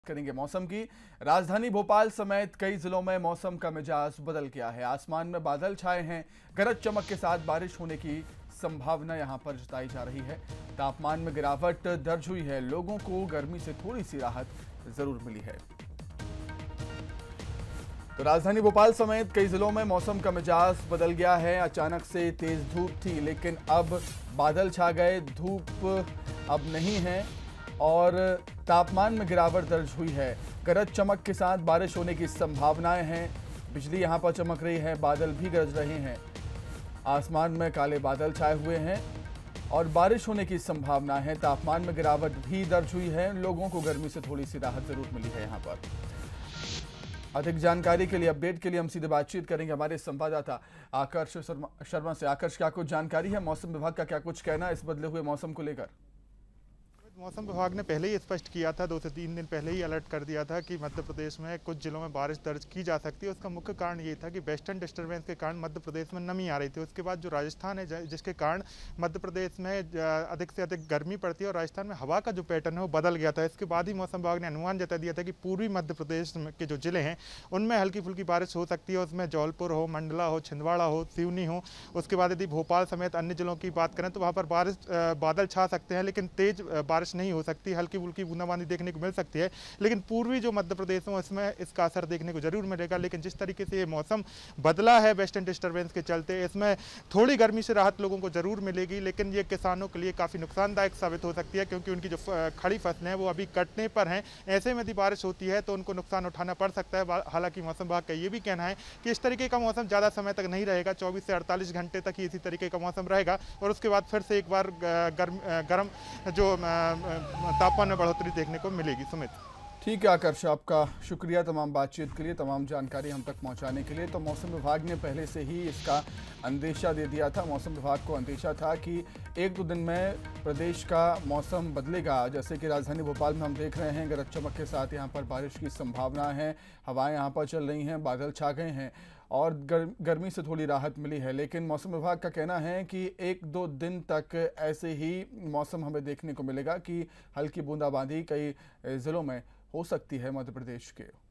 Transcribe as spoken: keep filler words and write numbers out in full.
करेंगे मौसम की। राजधानी भोपाल समेत कई जिलों में मौसम का मिजाज बदल गया है। आसमान में बादल छाए हैं, गरज चमक के साथ बारिश होने की संभावना यहां पर जताई जा रही है। तापमान में गिरावट दर्ज हुई है, लोगों को गर्मी से थोड़ी सी राहत जरूर मिली है। तो राजधानी भोपाल समेत कई जिलों में मौसम का मिजाज बदल गया है। अचानक से तेज धूप थी, लेकिन अब बादल छा गए, धूप अब नहीं है और तापमान में गिरावट दर्ज हुई है। गरज चमक के साथ बारिश होने की संभावनाएं हैं। बिजली यहां पर चमक रही है, बादल भी गरज रहे हैं। आसमान में काले बादल छाए हुए हैं और बारिश होने की संभावना है। तापमान में गिरावट भी दर्ज हुई है, लोगों को गर्मी से थोड़ी सी राहत जरूर मिली है। यहां पर अधिक जानकारी के लिए, अपडेट के लिए हम सीधे बातचीत करेंगे हमारे संवाददाता आकर्ष शर्मा से। आकर्ष, क्या कुछ जानकारी है? मौसम विभाग का क्या कुछ कहना है इस बदले हुए मौसम को लेकर? मौसम विभाग ने पहले ही स्पष्ट किया था, दो से तीन दिन पहले ही अलर्ट कर दिया था कि मध्य प्रदेश में कुछ जिलों में बारिश दर्ज की जा सकती है। उसका मुख्य कारण ये था कि वेस्टर्न डिस्टर्बेंस के कारण मध्य प्रदेश में नमी आ रही थी। उसके बाद जो राजस्थान है, जिसके कारण मध्य प्रदेश में अधिक से अधिक गर्मी पड़ती है और राजस्थान में हवा का जो पैटर्न है वो बदल गया था। इसके बाद ही मौसम विभाग ने अनुमान जता दिया था कि पूर्वी मध्य प्रदेश के जो जिले हैं उनमें हल्की फुल्की बारिश हो सकती है। उसमें जौलपुर हो, मंडला हो, छिंदवाड़ा हो, सिवनी हो। उसके बाद यदि भोपाल समेत अन्य जिलों की बात करें तो वहाँ पर बारिश बादल छा सकते हैं, लेकिन तेज बारिश नहीं हो सकती। हल्की फुल्की बूंदाबांदी देखने को मिल सकती है, लेकिन पूर्वी जो मध्य प्रदेश में इसमें इसका असर देखने को जरूर मिलेगा। लेकिन जिस तरीके से ये मौसम बदला है वेस्टर्न डिस्टर्बेंस के चलते, इसमें थोड़ी गर्मी से राहत लोगों को जरूर मिलेगी, लेकिन ये किसानों के लिए काफ़ी नुकसानदायक साबित हो सकती है, क्योंकि उनकी जो खड़ी फसलें हैं वो अभी कटने पर हैं। ऐसे में यदि बारिश होती है तो उनको नुकसान उठाना पड़ सकता है। हालांकि मौसम विभाग का ये भी कहना है कि इस तरीके का मौसम ज़्यादा समय तक नहीं रहेगा, चौबीस से अड़तालीस घंटे तक ही इसी तरीके का मौसम रहेगा और उसके बाद फिर से एक बार गर्म गर्म जो तापमान में बढ़ोतरी देखने को मिलेगी। सुमित, ठीक है आकर्ष, आपका शुक्रिया तमाम बातचीत के लिए, तमाम जानकारी हम तक पहुंचाने के लिए। तो मौसम विभाग ने पहले से ही इसका अंदेशा दे दिया था। मौसम विभाग को अंदेशा था कि एक दो दिन में प्रदेश का मौसम बदलेगा। जैसे कि राजधानी भोपाल में हम देख रहे हैं, गरज चमक के साथ यहाँ पर बारिश की संभावना है, हवाएं यहाँ पर चल रही हैं, बादल छा गए हैं और गर, गर्मी से थोड़ी राहत मिली है। लेकिन मौसम विभाग का कहना है कि एक दो दिन तक ऐसे ही मौसम हमें देखने को मिलेगा कि हल्की बूंदाबांदी कई जिलों में हो सकती है मध्य प्रदेश के।